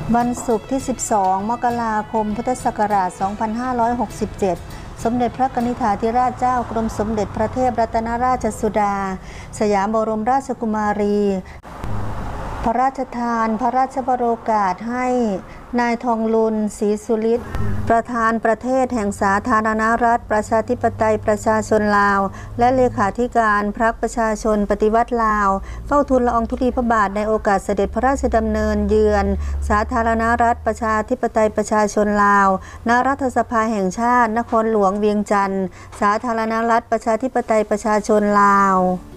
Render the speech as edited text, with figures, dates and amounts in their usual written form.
วันศุกร์ที่ 12 มกราคม พุทธศักราช 2567 สมเด็จพระนิธิถาธิราชเจ้ากรมสมเด็จพระเทพรัตนราชสุดาสยามบรมราชกุมารีพระราชทานพระราชบรโอกาสให้นายทองลุน ศรีสุฤทธิ์ประธานประเทศแห่งสาธารณรัฐประชาธิปไตยประชาชนลาวและเลขาธิการพรรคประชาชนปฏิวัติลาวเฝ้าทูลละอองธุลีพระบาทในโอกาสเสด็จพระราชดำเนินเยือนสาธารณรัฐประชาธิปไตยประชาชนลาวณรัฐสภาแห่งชาตินครหลวงเวียงจันทร์สาธารณรัฐประชาธิปไตยประชาชนลาว